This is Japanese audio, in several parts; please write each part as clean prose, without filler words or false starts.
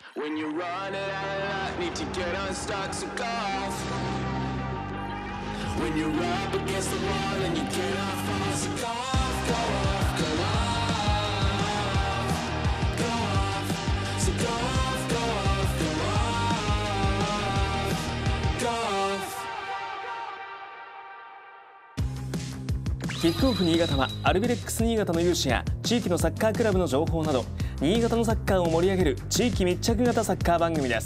When you're running out of luck, need to get unstuck, so go off. When you're up against the wall and you cannot fall, so go off, go off, go off, go off, so go off, go off, go off, go off. キックオフ新潟はアルビレックス新潟の勇姿や地域のサッカークラブの情報など新潟のサッカーを盛り上げる地域密着型サッカー番組です。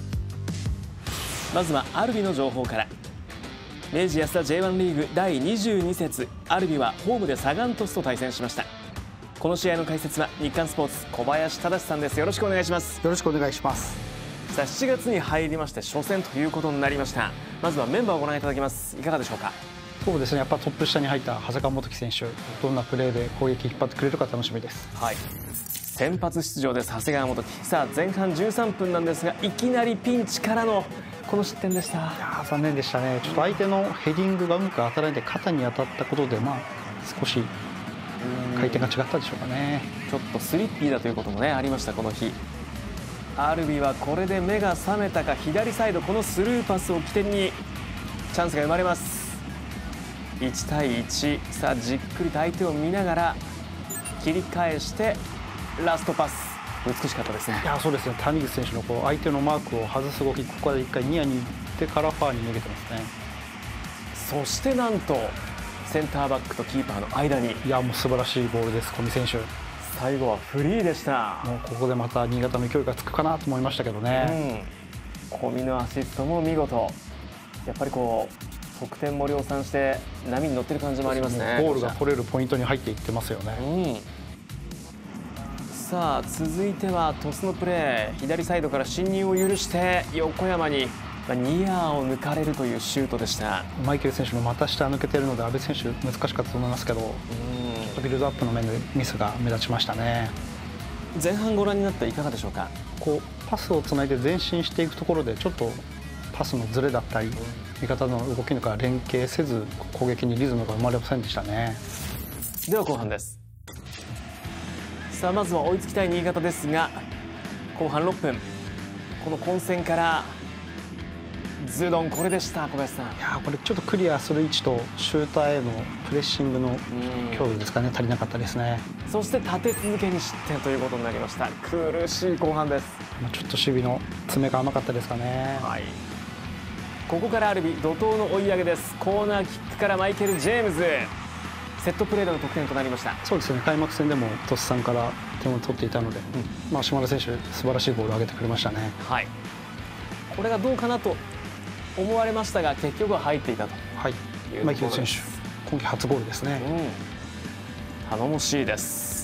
まずはアルビの情報から。明治安田 J1 リーグ第22節アルビはホームでサガン鳥栖と対戦しました。この試合の解説は日刊スポーツ小林忠さんです。よろしくお願いします。 よろしくお願いします。 さあ7月に入りまして初戦ということになりました。まずはメンバーをご覧いただきます。いかがでしょうか。 そうですね、やっぱトップ下に入った長谷川元樹選手、どんなプレーで攻撃引っ張ってくれるか楽しみです。 はい、先発出場です長谷川元樹。さあ前半13分なんですがいきなりピンチからのこの失点でした。いや残念でしたね。ちょっと相手のヘディングがうまく当たらないで肩に当たったことで少し回転が違ったでしょうかね。 ちょっとスリッピーだということもねありましたこの日。アルビはこれで目が覚めたか、左サイドこのスルーパスを起点にチャンスが生まれます。1対1。さあじっくりと相手を見ながら切り返してラストパス、美しかったですね。 いやそうですね、谷口選手の相手のマークを外す動き、ここで一回ニアに行ってからファーに逃げてますね。 そしてなんとセンターバックとキーパーの間に、 いやもう素晴らしいボールです、小見選手。 最後はフリーでした。 もうここでまた新潟の勢いがつくかなと思いましたけどね。 小見のアシストも見事。やっぱり得点も量産して波に乗ってる感じもありますね。 ゴールが取れるポイントに入っていってますよね。 さあ続いては鳥栖のプレー、左サイドから侵入を許して横山にニアを抜かれるというシュートでした。 マイケル選手の股下抜けているので阿部選手難しかったと思いますけど、ちょっとビルドアップの面でミスが目立ちましたね。 前半ご覧になっていかがでしょうか。 パスをつないで前進していくところでちょっとパスのズレだったり味方の動きから連携せず攻撃にリズムが生まれませんでしたね。 では後半です。さあまずは追いつきたい新潟ですが後半6分、この混戦からズドン、これでした。小林さん、 いやこれちょっとクリアする位置とシューターへのプレッシングの強度ですかね、足りなかったですね。 そして立て続けに失点ということになりました。苦しい後半です。 ちょっと守備の詰めが甘かったですかね。 はい、ここからアルビ怒涛の追い上げです。コーナーキックからマイケル・ジェームズ、セットプレーでの得点となりました。 そうですね、開幕戦でも鳥栖さんから点を取っていたので、島田選手素晴らしいボールを上げてくれましたね。 はい、これがどうかなと思われましたが結局は入っていたというところです。 マイケル選手今季初ゴールですね。 頼もしいです。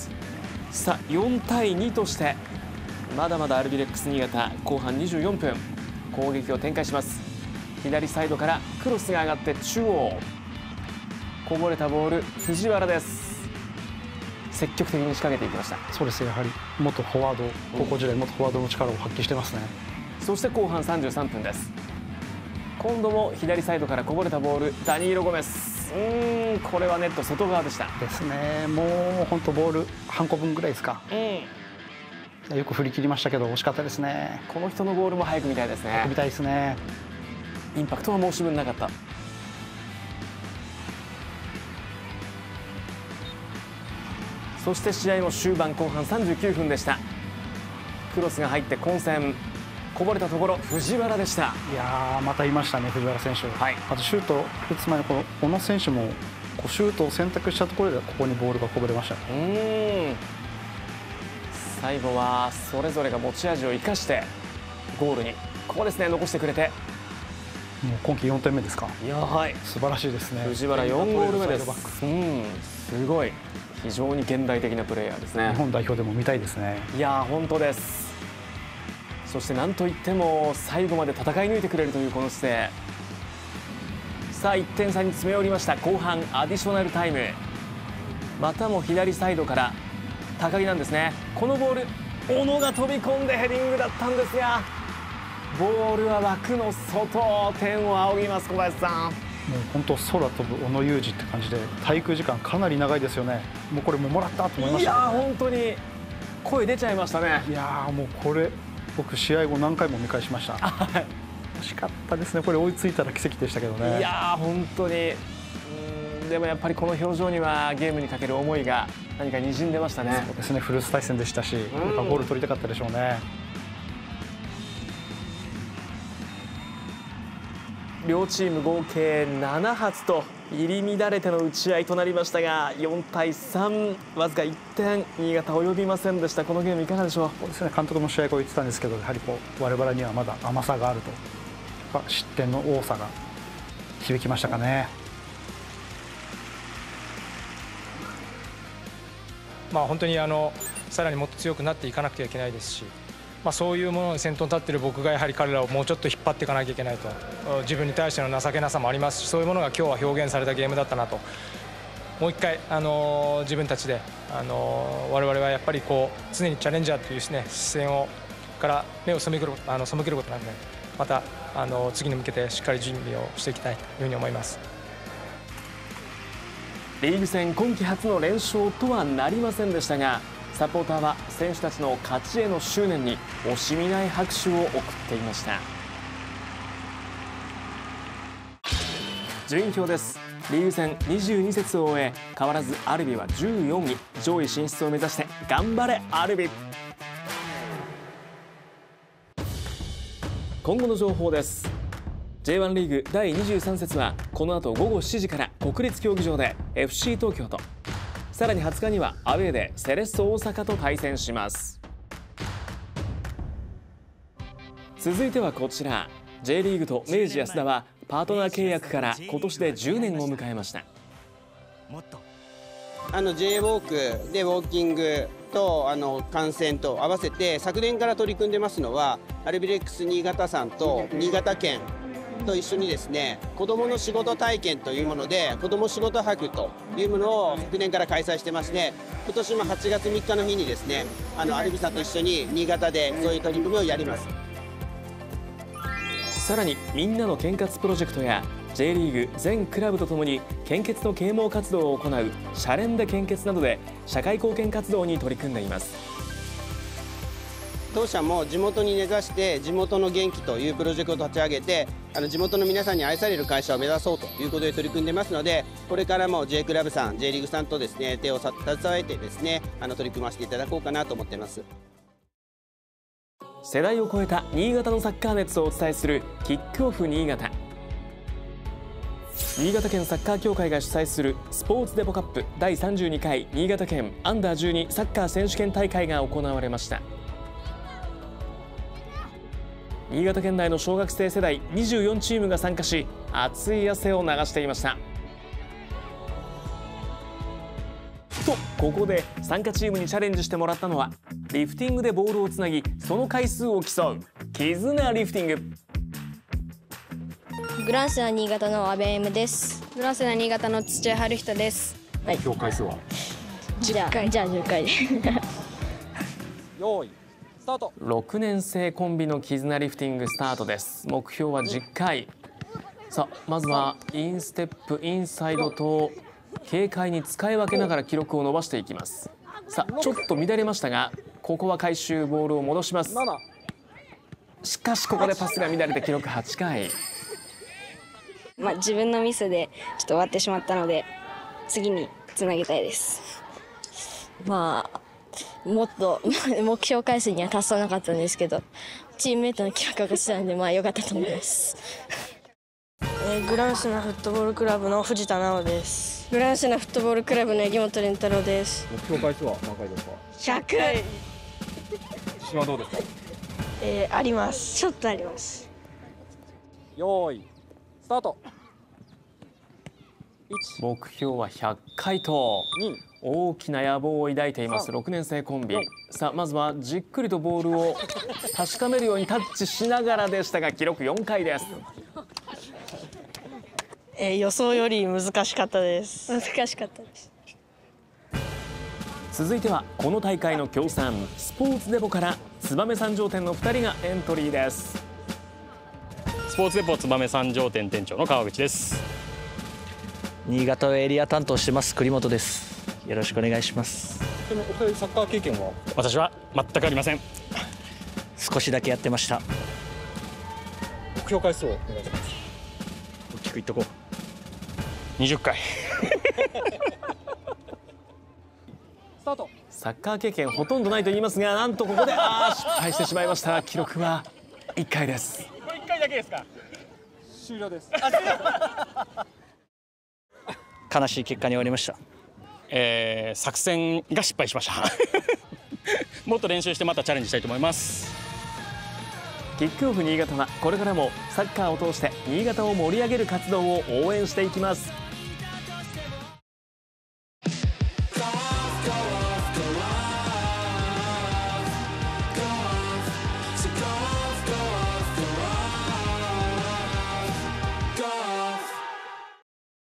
さあ4対2としてまだまだアルビレックス新潟後半24分攻撃を展開します。左サイドからクロスが上がって中央、こぼれたボール藤原です。積極的に仕掛けていきました。 そうですね、やはり元フォワード、高校時代元フォワードの力を発揮してますね。 そして後半33分です。今度も左サイドからこぼれたボールダニーロ・ゴメス、これはネット外側でした。 ですね、もう本当ボール半個分ぐらいですか。よく振り切りましたけど惜しかったですね。 この人のゴールも早く見たいですね。 早く見たいですね。 インパクトは申し分なかった。そして試合も終盤後半39分でした。クロスが入って混戦、こぼれたところ藤原でした。 いやまたいましたね、藤原選手。あとシュート打つ前の小野選手もシュートを選択したところでここにボールがこぼれました。 最後はそれぞれが持ち味を生かしてゴールにここですね残してくれて、 もう今季4点目ですか。 いやはい素晴らしいですね。 藤原4ゴール目です。すごい非常に現代的なプレーヤーですね。 日本代表でも見たいですね。 いや本当です。そして何といっても最後まで戦い抜いてくれるというこの姿勢。さあ1点差に詰め寄りました。後半アディショナルタイム、またも左サイドから高木なんですね。このボール小野が飛び込んでヘディングだったんですがボールは枠の外、天を仰ぎます。小林さん、 もう本当空飛ぶ小野裕二って感じで滞空時間かなり長いですよね。もうこれもらったと思いました、ね。 いや本当に声出ちゃいましたね。 いやもうこれ僕試合後何回も見返しました。惜しかったですね。これ追いついたら奇跡でしたけどね。 いやー本当にでもやっぱりこの表情にはゲームにかける思いが何か滲んでましたね。 そうですね、フルーツ対戦でしたし、やっぱゴール取りたかったでしょうね。 両チーム合計7発と入り乱れての打ち合いとなりましたが、4対3、わずか1点新潟及びませんでした。このゲームいかがでしょう。 そうですね、監督も試合後言ってたんですけど、やはり我々にはまだ甘さがあると、失点の多さが響きましたかね。 本当にさらにもっと強くなっていかなくてはいけないですし、そういうものに先頭に立っている僕がやはり彼らをもうちょっと引っ張っていかなきゃいけないと、自分に対しての情けなさもありますし、そういうものが今日は表現されたゲームだったなと。もう一回、自分たちで、我々はやっぱり常にチャレンジャーという、視線から目を背けることなので、また次に向けてしっかり準備をしていきたいというふうに思います。 リーグ戦今季初の連勝とはなりませんでしたが、サポーターは選手たちの勝ちへの執念に惜しみない拍手を送っていました。順位表です。リーグ戦22節を終え、変わらずアルビは14位、上位進出を目指して頑張れアルビ。今後の情報です。J1 リーグ第23節はこの後午後7時から国立競技場で FC 東京と、さらに20日にはアウェーでセレッソ大阪と対戦します。続いてはこちら、 J リーグと明治安田はパートナー契約から今年で10年を迎えました。 J ウォークでウォーキングと観戦と合わせて昨年から取り組んでますのは、アルビレックス新潟さんと新潟県と一緒にですね、子どもの仕事体験というもので子ども仕事博というものを昨年から開催してまして、今年も8月3日の日にですね、アルビさんと一緒に新潟でそういう取り組みをやります。 さらにみんなの献活プロジェクトや J リーグ全クラブとともに献血の啓蒙活動を行うシャレンで献血などで社会貢献活動に取り組んでいます。 当社も地元に根ざして地元の元気というプロジェクトを立ち上げて、地元の皆さんに愛される会社を目指そうということで取り組んでますので、これからも J クラブさん J リーグさんとですね手を携えてですね取り組ませていただこうかなと思っています。 世代を超えた新潟のサッカー熱をお伝えするキックオフ新潟。新潟県サッカー協会が主催するスポーツデポカップ第32回新潟県アンダー12サッカー選手権大会が行われました。新潟県内の小学生世代24チームが参加し、熱い汗を流していました。とここで参加チームにチャレンジしてもらったのは、リフティングでボールをつなぎその回数を競う絆リフティング。 グランセナ新潟の阿部 M です。 グランセナ新潟の土屋春人です。 はい。 今日回数はじゃあ10回で用意スタート。6年生コンビの絆リフティングスタートです。目標は10回。さあまずはインステップインサイドと軽快に使い分けながら記録を伸ばしていきます。さあちょっと乱れましたが、ここは回収ボールを戻します。しかしここでパスが乱れて記録8回。 自分のミスでちょっと終わってしまったので、次につなげたいです。もっと目標回数には達さなかったんですけど、チームメートの記録が落ちたので良かったと思います。 グランセナフットボールクラブの藤田直です。 グランセナフットボールクラブの榎本蓮太郎です。 目標回数は何回ですか ？100回。 自信はどうですか？ あります。ちょっとあります。 用意スタート。 目標は100回と大きな野望を抱いています6年生コンビ。さあまずはじっくりとボールを確かめるようにタッチしながらでしたが、記録4回です。 予想より難しかったです。 難しかったです。 続いてはこの大会の協賛スポーツデポから燕三条店の2人がエントリーです。 スポーツデポ燕三条店店長の川口です。 新潟エリア担当してます栗本です。よろしくお願いします。 でもお二人サッカー経験は？ 私は全くありません。 少しだけやってました。 目標回数をお願いします。 大きくいっとこう。20回。 スタート。 サッカー経験ほとんどないと言いますが、なんとここで失敗してしまいました。記録は1回です。 これ1回だけですか。 終了です。 悲しい結果に終わりました。 作戦が失敗しました。もっと練習してまたチャレンジしたいと思います。 キックオフ新潟はこれからもサッカーを通して新潟を盛り上げる活動を応援していきます。